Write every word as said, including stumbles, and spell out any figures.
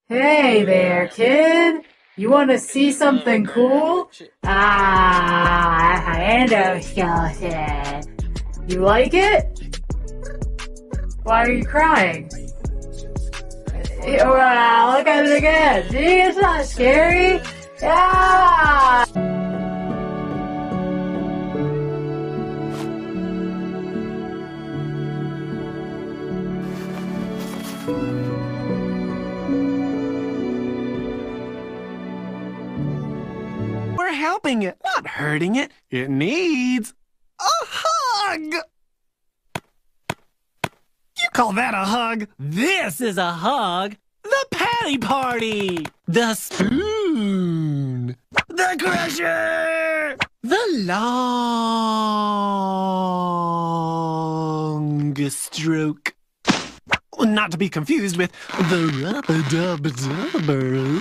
Hey there, kid. You want to see something cool? Ah, endoskeleton. You like it? Why are you crying? Wow, look at it again. See, it's not scary. Yeah! We're helping it, not hurting it. It needs a hug. You call that a hug? This is a hug. The patty party. The spoon. The crusher. The long stroke. Not to be confused with the rubber-dubber-dubber.